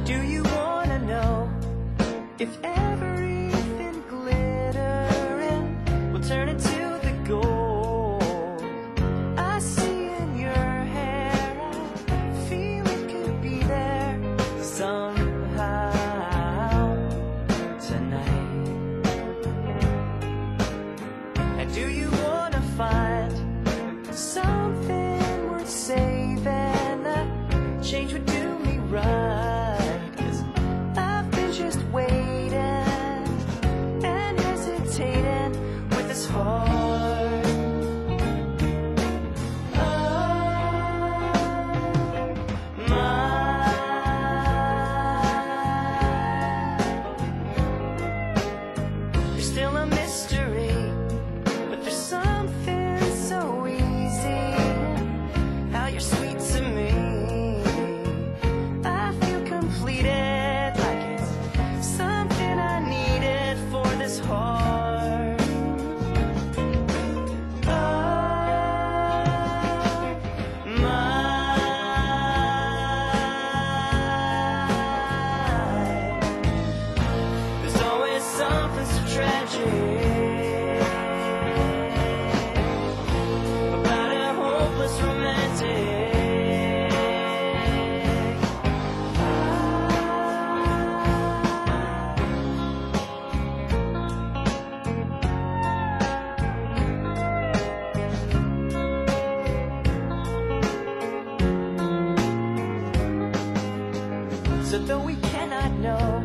Do you wanna know if everything glittering will turn into the gold I see in your hair? I feel it could be there somehow tonight. And do you wanna find something worth saving? A change would do me right, 'cause I've been just waiting and hesitating with this heart. You're still a mystery, but there's something so easy. How you're sweet to me, I feel completed, like it's something I needed for this heart. There's always something so tragic about a hopeless romantic. So though we cannot know